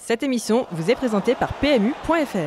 Cette émission vous est présentée par PMU.fr.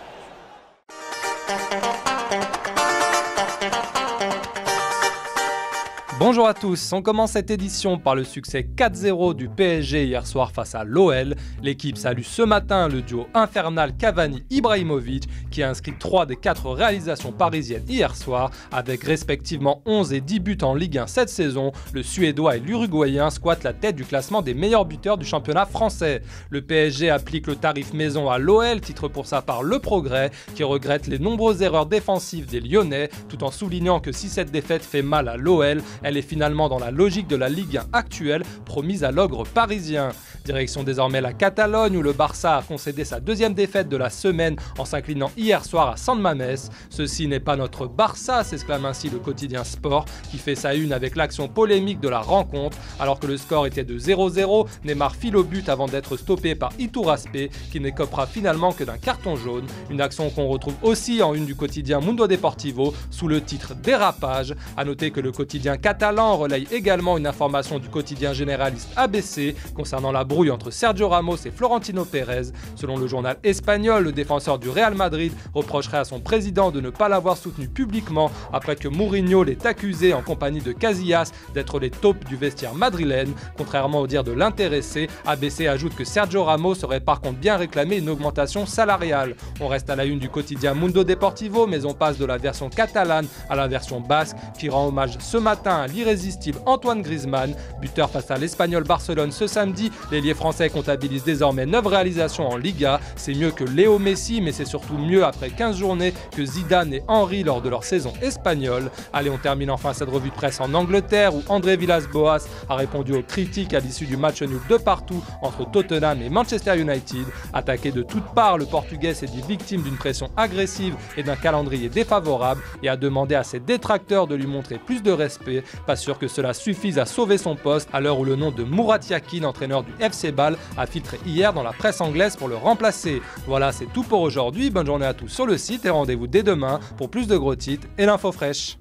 Bonjour à tous, on commence cette édition par le succès 4-0 du PSG hier soir face à l'OL. L'équipe salue ce matin le duo infernal Cavani-Ibrahimovic qui a inscrit 3 des 4 réalisations parisiennes hier soir avec respectivement 11 et 10 buts en Ligue 1 cette saison. Le Suédois et l'Uruguayen squattent la tête du classement des meilleurs buteurs du championnat français. Le PSG applique le tarif maison à l'OL, titre pour sa part Le Progrès, qui regrette les nombreuses erreurs défensives des Lyonnais, tout en soulignant que si cette défaite fait mal à l'OL, elle est finalement dans la logique de la Ligue 1 actuelle, promise à l'ogre parisien. Direction désormais la Catalogne où le Barça a concédé sa deuxième défaite de la semaine en s'inclinant hier soir à San Mamés. Ceci n'est pas notre Barça, s'exclame ainsi le quotidien Sport qui fait sa une avec l'action polémique de la rencontre. Alors que le score était de 0-0, Neymar file au but avant d'être stoppé par Iturraspe qui n'écopera finalement que d'un carton jaune. Une action qu'on retrouve aussi en une du quotidien Mundo Deportivo sous le titre Dérapage. A noter que le quotidien catalan relaye également une information du quotidien généraliste ABC concernant la brouille entre Sergio Ramos et Florentino Pérez. Selon le journal espagnol, le défenseur du Real Madrid reprocherait à son président de ne pas l'avoir soutenu publiquement après que Mourinho l'ait accusé en compagnie de Casillas d'être les taupes du vestiaire madrilène. Contrairement au dire de l'intéressé, ABC ajoute que Sergio Ramos aurait par contre bien réclamé une augmentation salariale. On reste à la une du quotidien Mundo Deportivo, mais on passe de la version catalane à la version basque qui rend hommage ce matin à l'irrésistible Antoine Griezmann. Buteur face à l'Espagnol Barcelone ce samedi, l'ailier français comptabilise désormais 9 réalisations en Liga. C'est mieux que Léo Messi, mais c'est surtout mieux après 15 journées que Zidane et Henry lors de leur saison espagnole. Allez, on termine enfin cette revue de presse en Angleterre où André Villas-Boas a répondu aux critiques à l'issue du match nul de partout entre Tottenham et Manchester United. Attaqué de toutes parts, le Portugais s'est dit victime d'une pression agressive et d'un calendrier défavorable et a demandé à ses détracteurs de lui montrer plus de respect. Pas sûr que cela suffise à sauver son poste à l'heure où le nom de Murat Yakin, entraîneur du FC Bâle, a filtré hier dans la presse anglaise pour le remplacer. Voilà, c'est tout pour aujourd'hui. Bonne journée à tous sur le site et rendez-vous dès demain pour plus de gros titres et l'info fraîche.